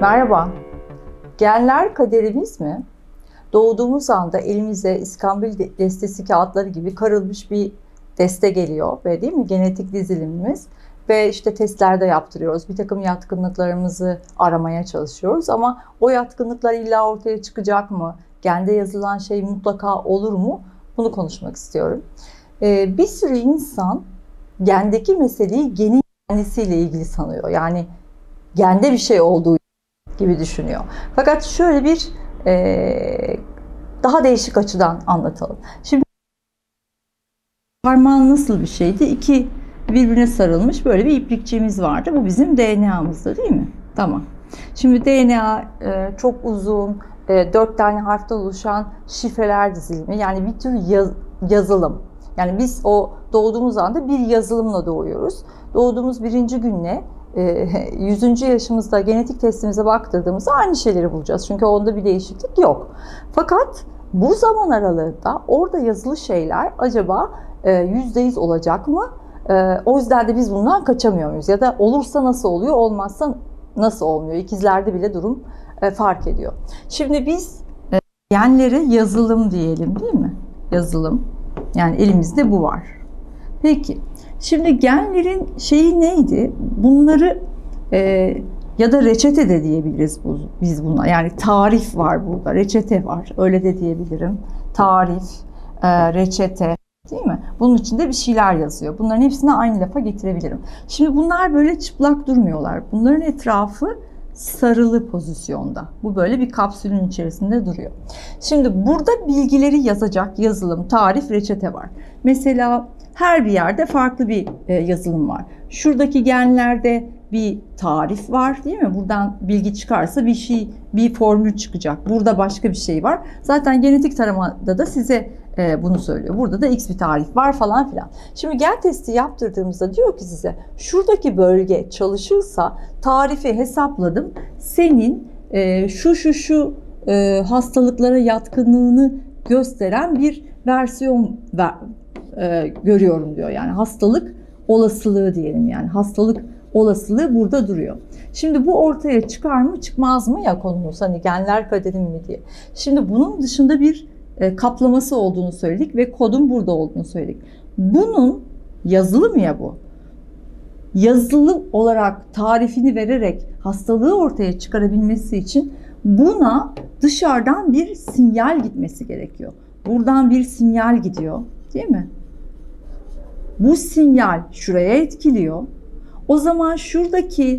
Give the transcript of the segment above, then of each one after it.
Merhaba. Genler kaderimiz mi? Doğduğumuz anda elimize İskambil destesi kağıtları gibi karılmış bir deste geliyor ve değil mi? Genetik dizilimimiz ve işte testlerde yaptırıyoruz. Bir takım yatkınlıklarımızı aramaya çalışıyoruz ama o yatkınlıklar illa ortaya çıkacak mı? Gende yazılan şey mutlaka olur mu? Bunu konuşmak istiyorum. Bir sürü insan gendeki meseleyi genin kendisiyle ilgili sanıyor. Yani gende bir şey olduğu gibi düşünüyor. Fakat şöyle bir daha değişik açıdan anlatalım. Şimdi parmağın nasıl bir şeydi? İki birbirine sarılmış böyle bir iplikçiğimiz vardı. Bu bizim DNA'mızdı değil mi? Tamam. Şimdi DNA çok uzun, 4 tane harften oluşan şifreler dizilimi. Yani bir tür yazılım. Yani biz o doğduğumuz anda bir yazılımla doğuyoruz. Doğduğumuz birinci günle 100. yaşımızda genetik testimize baktırdığımızda aynı şeyleri bulacağız. Çünkü onda bir değişiklik yok. Fakat bu zaman aralığında orada yazılı şeyler acaba %100 olacak mı? O yüzden de biz bundan kaçamıyor muyuz? Ya da olursa nasıl oluyor, olmazsa nasıl olmuyor? İkizlerde bile durum fark ediyor. Şimdi biz genlere yazılım diyelim değil mi? Yazılım. Yani elimizde bu var. Peki. Şimdi genlerin şeyi neydi? Bunları ya da reçete de diyebiliriz biz buna. Yani tarif var burada, reçete var. Öyle de diyebilirim. Tarif, reçete değil mi? Bunun içinde bir şeyler yazıyor. Bunların hepsini aynı lafa getirebilirim. Şimdi bunlar böyle çıplak durmuyorlar. Bunların etrafı sarılı pozisyonda. Bu böyle bir kapsülün içerisinde duruyor. Şimdi burada bilgileri yazacak yazılım, tarif, reçete var. Mesela her bir yerde farklı bir yazılım var. Şuradaki genlerde bir tarif var değil mi? Buradan bilgi çıkarsa bir formül çıkacak. Burada başka bir şey var. Zaten genetik taramada da size bunu söylüyor. Burada da X bir tarif var falan filan. Şimdi gen testi yaptırdığımızda diyor ki size şuradaki bölge çalışırsa tarifi hesapladım. Senin şu hastalıklara yatkınlığını gösteren bir versiyon görüyorum diyor. Yani hastalık olasılığı diyelim, yani hastalık olasılığı burada duruyor. Şimdi bu ortaya çıkar mı çıkmaz mı ya konumuz, hani genler kaderim mi diye. Şimdi bunun dışında bir kaplaması olduğunu söyledik ve kodun burada olduğunu söyledik. Bunun yazılı mı ya bu? Yazılı olarak tarifini vererek hastalığı ortaya çıkarabilmesi için buna dışarıdan bir sinyal gitmesi gerekiyor. Buradan bir sinyal gidiyor, değil mi? Bu sinyal şuraya etkiliyor. O zaman şuradaki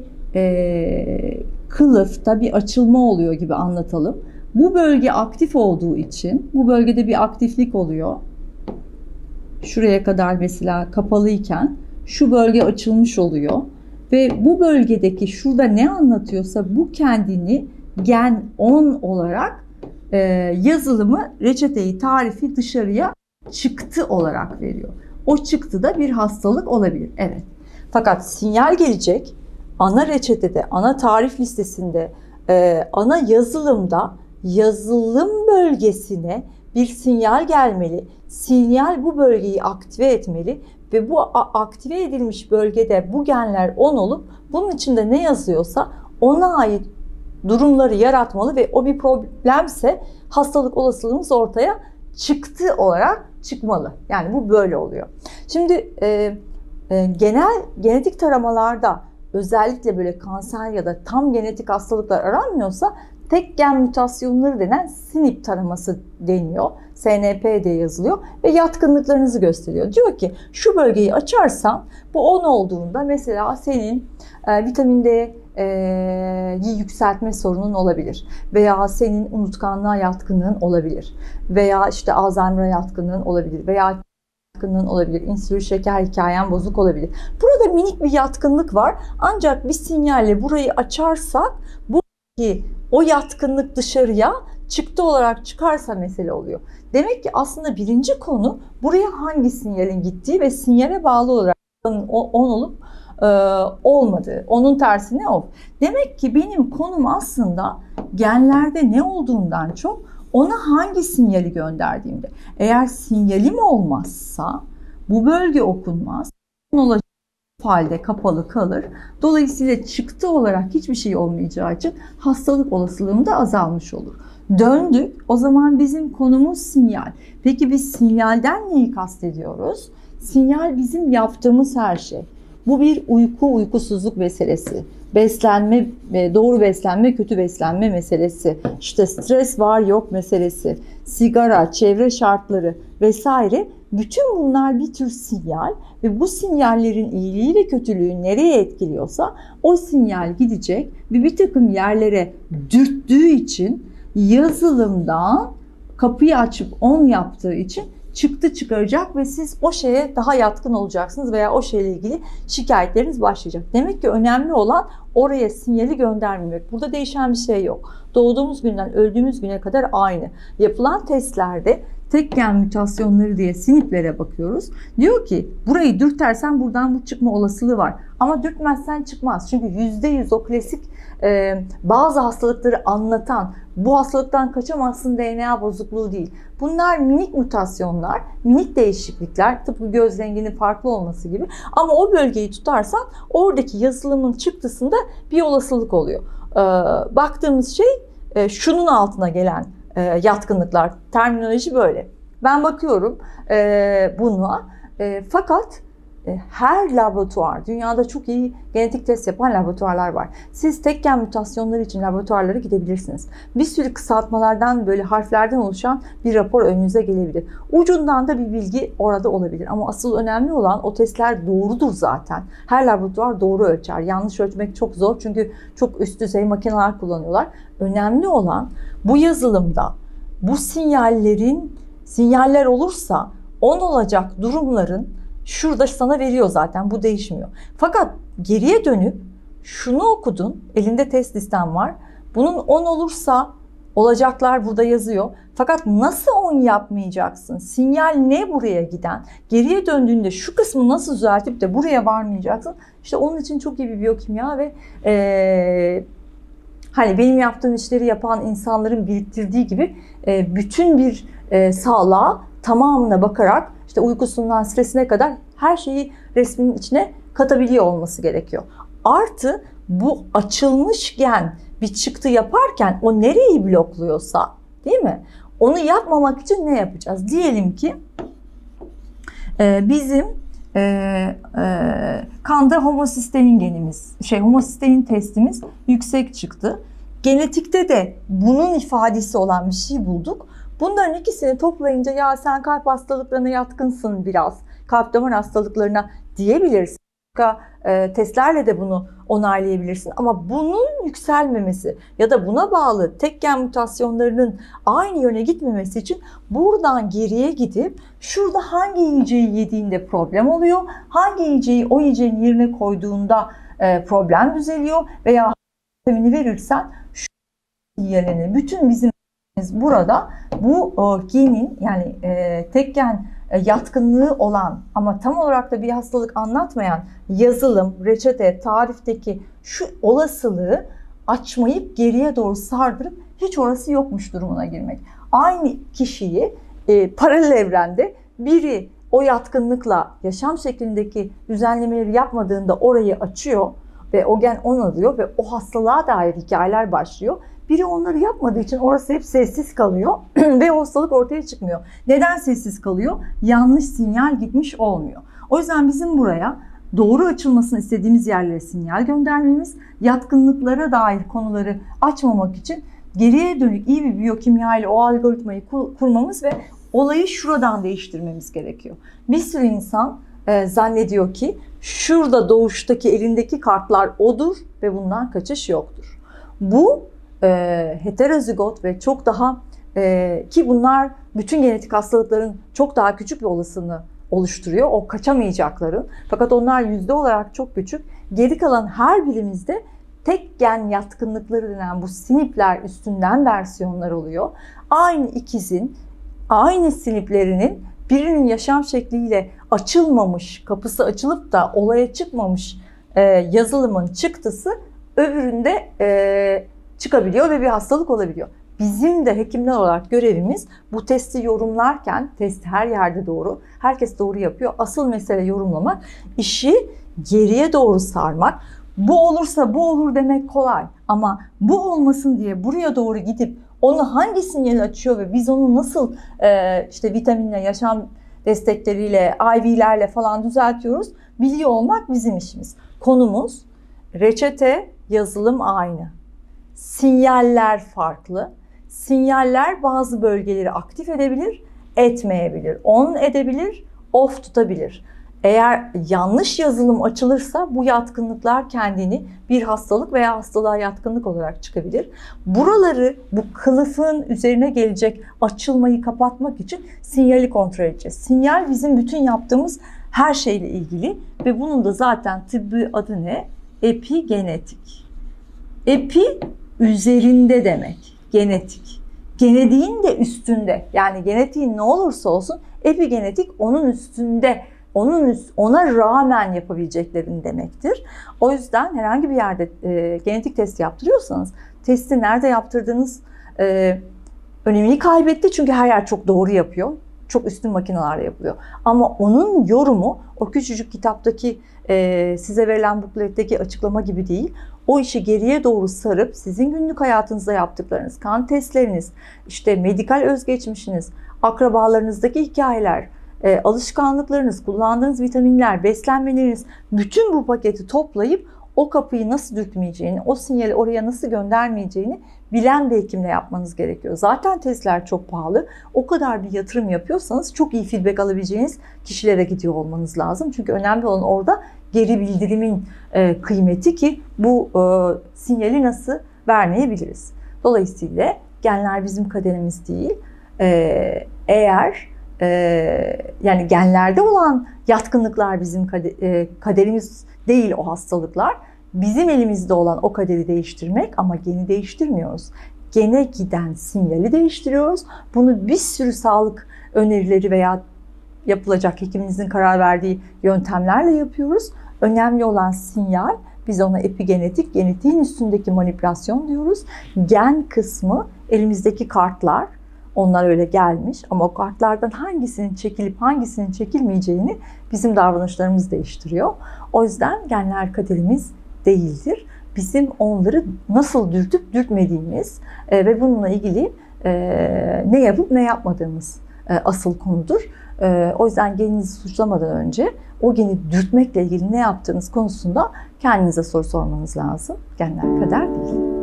kılıfta bir açılma oluyor gibi anlatalım. Bu bölge aktif olduğu için bu bölgede bir aktiflik oluyor. Şuraya kadar mesela kapalıyken şu bölge açılmış oluyor. Ve bu bölgedeki şurada ne anlatıyorsa bu kendini gen 10 olarak yazılımı, reçeteyi, tarifi dışarıya çıktı olarak veriyor. O çıktıda bir hastalık olabilir. Evet. Fakat sinyal gelecek. Ana reçetede, ana tarif listesinde, ana yazılımda yazılım bölgesine bir sinyal gelmeli. Sinyal bu bölgeyi aktive etmeli ve bu aktive edilmiş bölgede bu genler 10 olup bunun içinde ne yazıyorsa ona ait durumları yaratmalı ve o bir problemse hastalık olasılığımız ortaya çıktı olarak çıkmalı. Yani bu böyle oluyor. Şimdi genetik taramalarda özellikle böyle kanser ya da tam genetik hastalıklar aranmıyorsa tek gen mutasyonları denen SNP taraması deniyor. SNP diye yazılıyor ve yatkınlıklarınızı gösteriyor. Diyor ki şu bölgeyi açarsan bu 10 olduğunda mesela senin vitamin D'yi yükseltme sorunun olabilir. Veya senin unutkanlığa yatkınlığın olabilir. Veya işte Alzheimer'a yatkınlığın olabilir. Veya yatkınlığın olabilir. İnsülin şeker hikayen bozuk olabilir. Burada minik bir yatkınlık var. Ancak bir sinyalle burayı açarsak buradaki o yatkınlık dışarıya çıktı olarak çıkarsa mesele oluyor. Demek ki aslında birinci konu buraya hangi sinyalin gittiği ve sinyale bağlı olarak on olup olmadığı. Onun tersine off. Demek ki benim konum aslında genlerde ne olduğundan çok ona hangi sinyali gönderdiğimde. Eğer sinyalim olmazsa bu bölge okunmaz. Olacak halde kapalı kalır. Dolayısıyla çıktı olarak hiçbir şey olmayacağı için hastalık olasılığım da azalmış olur. Döndük. O zaman bizim konumuz sinyal. Peki biz sinyalden neyi kastediyoruz? Sinyal bizim yaptığımız her şey. Bu bir uykusuzluk meselesi. Beslenme, doğru beslenme, kötü beslenme meselesi. İşte stres var yok meselesi. Sigara, çevre şartları vesaire. Bütün bunlar bir tür sinyal ve bu sinyallerin iyiliği ve kötülüğü nereye etkiliyorsa o sinyal gidecek ve bir takım yerlere dürttüğü için yazılımdan kapıyı açıp on yaptığı için çıktı çıkaracak ve siz o şeye daha yatkın olacaksınız veya o şeyle ilgili şikayetleriniz başlayacak. Demek ki önemli olan oraya sinyali göndermemek. Burada değişen bir şey yok. Doğduğumuz günden öldüğümüz güne kadar aynı. Yapılan testlerde tek gen mutasyonları diye siniplere bakıyoruz. Diyor ki burayı dürtersen buradan bu çıkma olasılığı var. Ama dürtmezsen çıkmaz. Çünkü %100 o klasik bazı hastalıkları anlatan, bu hastalıktan kaçamazsın DNA bozukluğu değil. Bunlar minik mutasyonlar, minik değişiklikler, tıpkı göz renginin farklı olması gibi. Ama o bölgeyi tutarsan oradaki yazılımın çıktısında bir olasılık oluyor. Baktığımız şey şunun altına gelen yatkınlıklar. Terminoloji böyle. Ben bakıyorum buna. Fakat her laboratuvar, dünyada çok iyi genetik test yapan laboratuvarlar var. Siz tek gen mutasyonları için laboratuvarlara gidebilirsiniz. Bir sürü kısaltmalardan, böyle harflerden oluşan bir rapor önünüze gelebilir. Ucundan da bir bilgi orada olabilir. Ama asıl önemli olan o testler doğrudur zaten. Her laboratuvar doğru ölçer. Yanlış ölçmek çok zor çünkü çok üst düzey makineler kullanıyorlar. Önemli olan bu yazılımda bu sinyaller olursa 10 olacak durumların şurada sana veriyor zaten. Bu değişmiyor. Fakat geriye dönüp şunu okudun. Elinde test listem var. Bunun 10 olursa olacaklar burada yazıyor. Fakat nasıl 10 yapmayacaksın? Sinyal ne buraya giden? Geriye döndüğünde şu kısmı nasıl düzeltip de buraya varmayacaksın? İşte onun için çok iyi bir biyokimya ve hani benim yaptığım işleri yapan insanların biriktirdiği gibi bütün bir sağlığa tamamına bakarak işte uykusundan stresine kadar her şeyi resmin içine katabiliyor olması gerekiyor. Artı bu açılmış gen bir çıktı yaparken o nereyi blokluyorsa, değil mi? Onu yapmamak için ne yapacağız? Diyelim ki bizim kanda homosistein genimiz, homosistein testimiz yüksek çıktı. Genetikte de bunun ifadesi olan bir şey bulduk. Bunların ikisini toplayınca ya sen kalp hastalıklarına yatkınsın biraz, kalp damar hastalıklarına diyebilirsin. Testlerle de bunu onaylayabilirsin. Ama bunun yükselmemesi ya da buna bağlı tek gen mutasyonlarının aynı yöne gitmemesi için buradan geriye gidip şurada hangi yiyeceği yediğinde problem oluyor, hangi yiyeceği o yiyeceğin yerine koyduğunda problem düzeliyor veya vitamini verirsen şu yerine bütün bizim burada bu genin yani tek gen yatkınlığı olan ama tam olarak da bir hastalık anlatmayan yazılım, reçete, tarifteki şu olasılığı açmayıp geriye doğru sardırıp hiç orası yokmuş durumuna girmek. Aynı kişiyi paralel evrende biri o yatkınlıkla yaşam şeklindeki düzenlemeleri yapmadığında orayı açıyor ve o gen on alıyor ve o hastalığa dair hikayeler başlıyor. Biri onları yapmadığı için orası hep sessiz kalıyor ve o hastalık ortaya çıkmıyor. Neden sessiz kalıyor? Yanlış sinyal gitmiş olmuyor. O yüzden bizim buraya doğru açılmasını istediğimiz yerlere sinyal göndermemiz, yatkınlıklara dair konuları açmamak için geriye dönük iyi bir biyokimya ile o algoritmayı kurmamız ve olayı şuradan değiştirmemiz gerekiyor. Bir sürü insan zannediyor ki şurada doğuştaki elindeki kartlar odur ve bundan kaçış yoktur. Bu heterozigot ve çok daha ki bunlar bütün genetik hastalıkların çok daha küçük bir olasılığını oluşturuyor. O kaçamayacakların. Fakat onlar yüzde olarak çok küçük. Geri kalan her birimizde tek gen yatkınlıkları denen bu sinipler üstünden versiyonlar oluyor. Aynı ikizin, aynı siniplerinin birinin yaşam şekliyle açılmamış, kapısı açılıp da olaya çıkmamış yazılımın çıktısı öbüründe çıkabiliyor ve bir hastalık olabiliyor. Bizim de hekimler olarak görevimiz bu testi yorumlarken, test her yerde doğru, herkes doğru yapıyor. Asıl mesele yorumlamak. İşi geriye doğru sarmak. Bu olursa bu olur demek kolay. Ama bu olmasın diye buraya doğru gidip onu hangi sinyal açıyor ve biz onu nasıl işte vitaminle, yaşam destekleriyle, IV'lerle falan düzeltiyoruz biliyor olmak bizim işimiz. Konumuz reçete, yazılım aynı. Sinyaller farklı. Sinyaller bazı bölgeleri aktif edebilir, etmeyebilir. On edebilir, off tutabilir. Eğer yanlış yazılım açılırsa bu yatkınlıklar kendini bir hastalık veya hastalığa yatkınlık olarak çıkabilir. Buraları, bu kılıfın üzerine gelecek açılmayı kapatmak için sinyali kontrol edeceğiz. Sinyal bizim bütün yaptığımız her şeyle ilgili ve bunun da zaten tıbbi adı ne? Epigenetik. Epi üzerinde demek, genetik. Genetiğin de üstünde, yani genetiğin ne olursa olsun epigenetik onun üstünde, ona rağmen yapabileceklerin demektir. O yüzden herhangi bir yerde genetik test yaptırıyorsanız testi nerede yaptırdığınız önemini kaybetti. Çünkü her yer çok doğru yapıyor. Çok üstün makinelerle yapılıyor. Ama onun yorumu o küçücük kitaptaki size verilen bukletteki açıklama gibi değil. O işi geriye doğru sarıp sizin günlük hayatınızda yaptıklarınız, kan testleriniz, işte medikal özgeçmişiniz, akrabalarınızdaki hikayeler, alışkanlıklarınız, kullandığınız vitaminler, beslenmeleriniz, bütün bu paketi toplayıp o kapıyı nasıl dürtmeyeceğini, o sinyali oraya nasıl göndermeyeceğini bilen bir hekimle yapmanız gerekiyor. Zaten testler çok pahalı. O kadar bir yatırım yapıyorsanız çok iyi feedback alabileceğiniz kişilere gidiyor olmanız lazım. Çünkü önemli olan orada geri bildirimin kıymeti ki bu sinyali nasıl vermeyebiliriz. Dolayısıyla genler bizim kaderimiz değil. Eğer yani genlerde olan yatkınlıklar bizim kaderimiz değil, o hastalıklar. Bizim elimizde olan o kaderi değiştirmek, ama geni değiştirmiyoruz. Gene giden sinyali değiştiriyoruz. Bunu bir sürü sağlık önerileri veya yapılacak hekiminizin karar verdiği yöntemlerle yapıyoruz. Önemli olan sinyal, biz ona epigenetik, genetiğin üstündeki manipülasyon diyoruz. Gen kısmı elimizdeki kartlar. Onlar öyle gelmiş ama o kartlardan hangisinin çekilip hangisinin çekilmeyeceğini bizim davranışlarımız değiştiriyor. O yüzden genler kaderimiz değildir. Bizim onları nasıl dürtüp dürtmediğimiz ve bununla ilgili ne yapıp ne yapmadığımız asıl konudur. O yüzden geninizi suçlamadan önce o geni dürtmekle ilgili ne yaptığınız konusunda kendinize soru sormanız lazım. Genler kader değil.